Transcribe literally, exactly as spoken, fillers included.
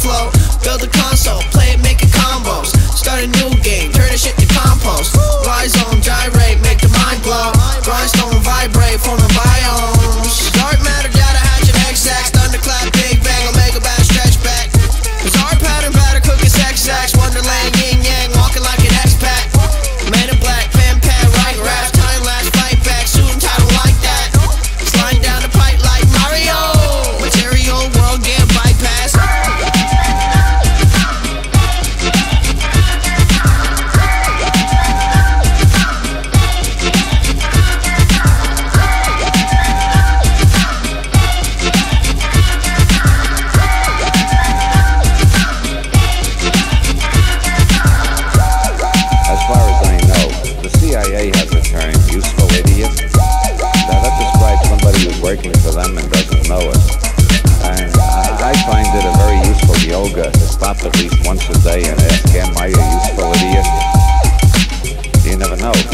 flow. Build a console, play it, make it combos. Start a new game, turn the shit to compost. Rhizome, gyrate, make the mind blow. Grindstone, vibrate, forming biomes. Dark matter, data, hatch and exact. Thunderclap, big bang, omega bash, stretch back. Bizarre pattern, batter, cooking, sex, sex. Wonderland, yin yang, walking like an X-Pac. Man in black, pen, pad, right rap. Time lapse, fight back, shooting title like that. Sliding down the pipe like Mario. Material world, get bypass. Working for them and doesn't know it. And I find it a very useful yoga to stop at least once a day and ask, am I a useful idiot? You never know.